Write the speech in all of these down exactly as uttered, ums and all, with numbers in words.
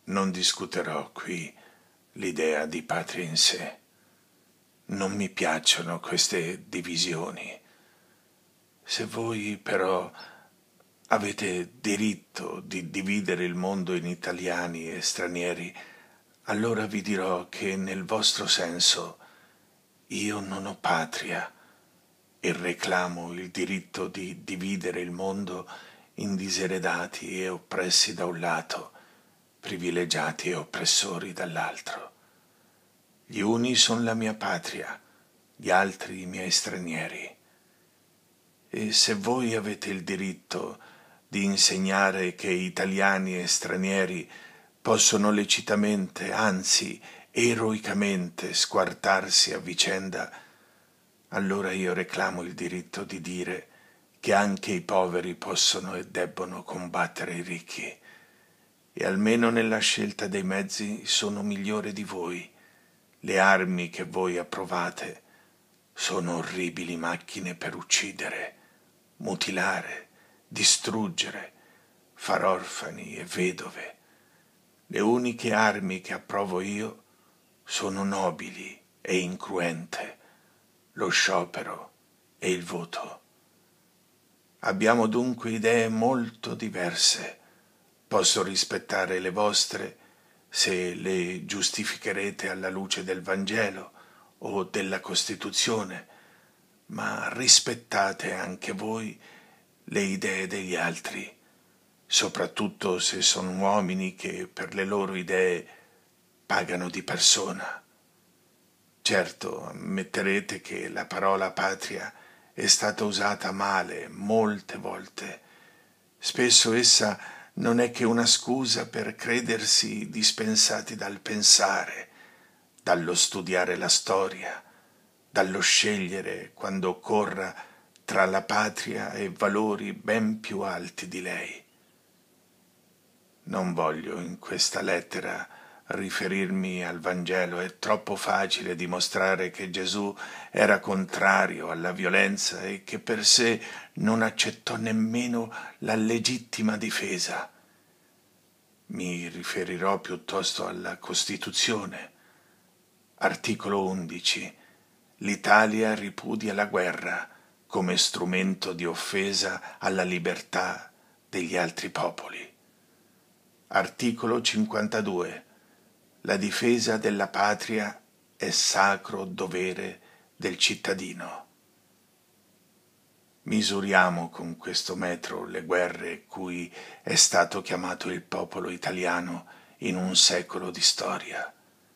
Non discuterò qui l'idea di patria in sé. Non mi piacciono queste divisioni. Se voi però avete diritto di dividere il mondo in italiani e stranieri, allora vi dirò che nel vostro senso io non ho patria e reclamo il diritto di dividere il mondo in diseredati e oppressi da un lato, privilegiati e oppressori dall'altro. Gli uni sono la mia patria, gli altri i miei stranieri. E se voi avete il diritto di insegnare che italiani e stranieri possono lecitamente, anzi eroicamente, squartarsi a vicenda, allora io reclamo il diritto di dire che anche i poveri possono e debbono combattere i ricchi, e almeno nella scelta dei mezzi sono migliore di voi. Le armi che voi approvate sono orribili macchine per uccidere, mutilare, distruggere, far orfani e vedove. Le uniche armi che approvo io sono nobili e incruente, lo sciopero e il voto. Abbiamo dunque idee molto diverse. Posso rispettare le vostre se le giustificherete alla luce del Vangelo o della Costituzione, ma rispettate anche voi le idee degli altri, soprattutto se sono uomini che per le loro idee pagano di persona. Certo, ammetterete che la parola patria è stata usata male molte volte. Spesso essa non è che una scusa per credersi dispensati dal pensare, dallo studiare la storia, dallo scegliere quando occorra tra la patria e valori ben più alti di lei. Non voglio in questa lettera riferirmi al Vangelo, è troppo facile dimostrare che Gesù era contrario alla violenza e che per sé non accettò nemmeno la legittima difesa. Mi riferirò piuttosto alla Costituzione. Articolo undici. L'Italia ripudia la guerra come strumento di offesa alla libertà degli altri popoli. Articolo cinquantadue. La difesa della patria è sacro dovere del cittadino. Misuriamo con questo metro le guerre cui è stato chiamato il popolo italiano in un secolo di storia.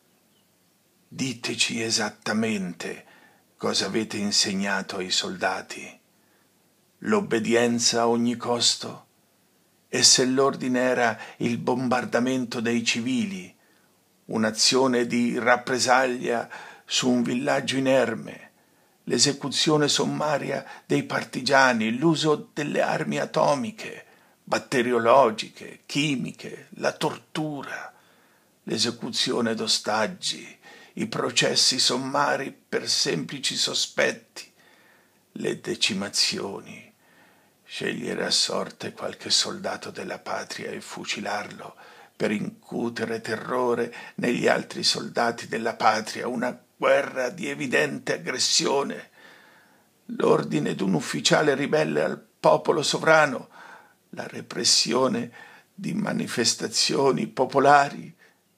Diteci esattamente cosa avete insegnato ai soldati. L'obbedienza a ogni costo? E se l'ordine era il bombardamento dei civili, un'azione di rappresaglia su un villaggio inerme, l'esecuzione sommaria dei partigiani, l'uso delle armi atomiche, batteriologiche, chimiche, la tortura, l'esecuzione d'ostaggi, i processi sommari per semplici sospetti, le decimazioni, scegliere a sorte qualche soldato della patria e fucilarlo per incutere terrore negli altri soldati della patria, una guerra di evidente aggressione, l'ordine d'un ufficiale ribelle al popolo sovrano, la repressione di manifestazioni popolari.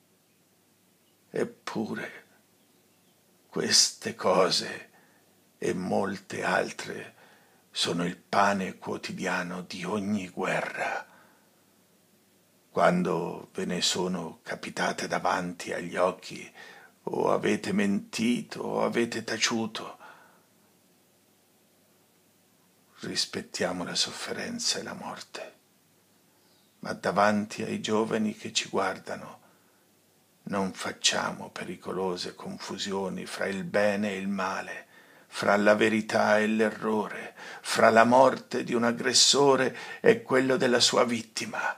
Eppure queste cose e molte altre sono il pane quotidiano di ogni guerra. Quando ve ne sono capitate davanti agli occhi, o avete mentito o avete taciuto, rispettiamo la sofferenza e la morte, ma davanti ai giovani che ci guardano non facciamo pericolose confusioni fra il bene e il male, fra la verità e l'errore, fra la morte di un aggressore e quello della sua vittima.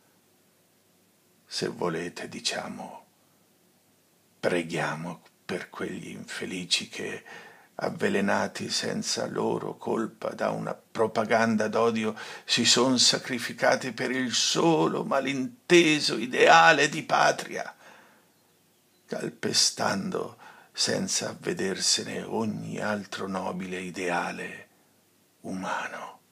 Se volete, diciamo, preghiamo per quegli infelici che avvelenati senza loro colpa da una propaganda d'odio, si son sacrificati per il solo malinteso ideale di patria, calpestando senza avvedersene ogni altro nobile ideale umano.